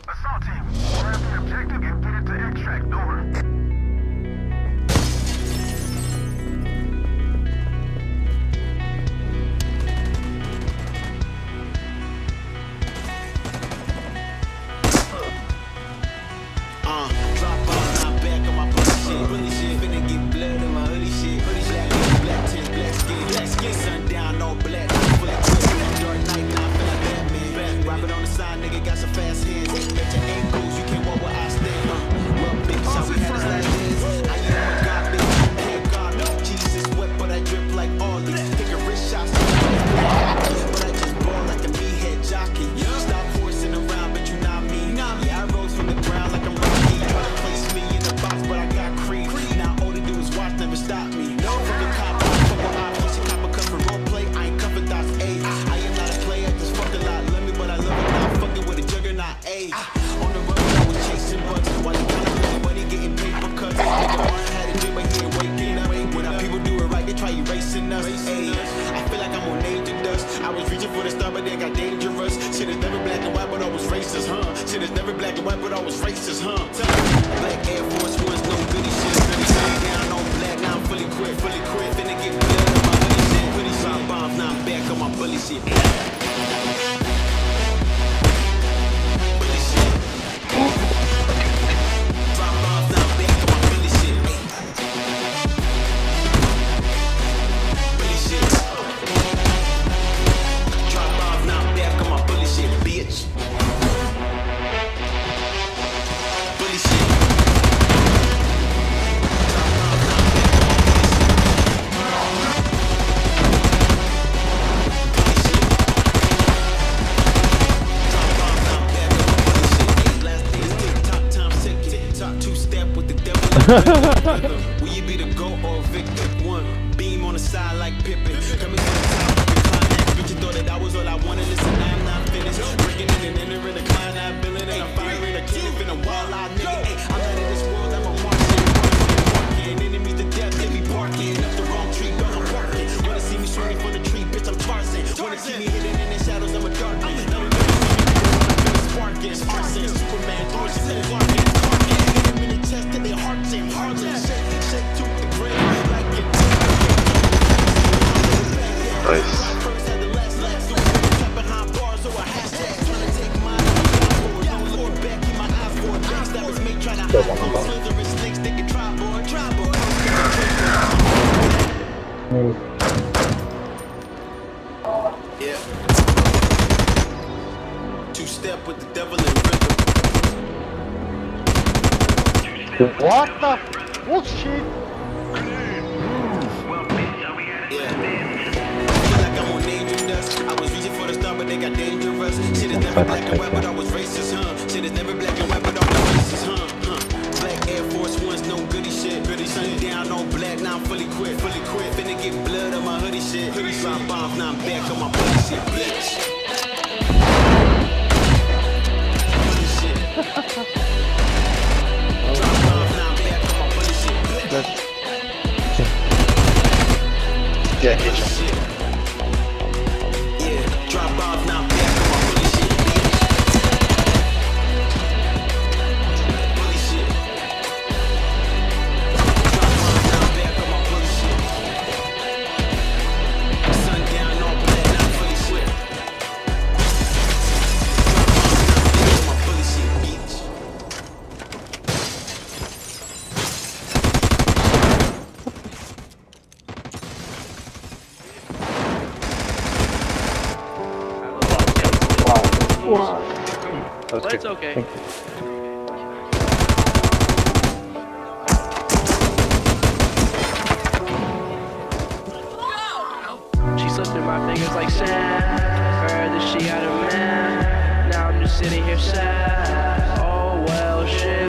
Assault team, grab the objective and get it to extract. Over. Drop off, now back on my bully shit, finna get blood in my hoodie shit, black tint, black skin, sundown, all black, full of twist, black dark night, now I feel like Batman, rapping on the side, nigga, got some fast hands, bet your ankles, you can't walk where I stand, well, big shot, we had this last dance, I am a god, bitch, can't guard, no, Jesus wet, but I drip like all these, take a wrist shot, but I just ball like a meathead jockey, stop horsing around, but you not me, yeah, I rose from the ground like I'm Rocky, try to place me in the box, but I got cream, now all they do is watch, never stop me, from the cop, fuck with options, cop a cut for role play, I ain't cuffing dots, ayy, I am not a player, just fuck a lot, love me, but I love it not, fucking with a juggernaut, ayy, on the road, I was chasing bugs, while you kinda really money, getting paper cuts, nigga, Martin had a dream, but he ain't waking up, when our people do it right, they try erasing us, ayy, I feel like I'm on angel dust, I was reaching for the star, but they got dangerous, shit is never black and white, but always racist, huh, shit is never black and white, but always racist, huh, black Air Force Ones, no goody shit, sunny down, no black, now I'm fully quit, finna get blood on my hoodie shit, hoodie drop bombs, now I'm back on my bully shit, will you be the GOAT or victor? One beam on the side like Pippin. Coming to the top, climax. Bitch, you thought that I was all I wanted. Listen, I'm not finished. Breaking in and entering the client, billing and I'm firing a killing, finna wall-out nigga. Hey, I'm not in this world, I'm a marksman. Enemies to death, they be barking. Up the wrong tree, but I'm barking. Wanna see me swinging from the tree, bitch, I'm Tarzan. Wanna see me hidden in the shadows, I'm a dark man. Now we sparking, arson, Superman, Thorson, Clarkin, hit him in the chest till they hearts and hearts and shake to the ground like it. Nice. Yeah. Two-step with the devil in rhythm. What the bullshit? I was reaching for the star, but they got dangerous. Shit is never black and white, but I was racist, huh? Shit is never black and white, but I was racist, huh? Black Air Force Ones, no goody shit. Sundown, no black, now I'm fully quit. Finna get blood on my hoodie shit. Hoodie drop off, now I'm back on my bully shit, bitch. Bully shit. Drop off, now I'm back on my bully shit, bitch. Yeah, get you. Drop off, now I'm back on my bully shit, bitch. Bully shit. Drop off, now I'm back on my bully shit. Sundown, all black, now I'm fully slick. Drop off, now I'm back on my bully shit, bitch. Wow. That's But good. it's okay. Thank you. She slipped in my fingers like sand. Heard that she got a man. Now I'm just sitting here sad.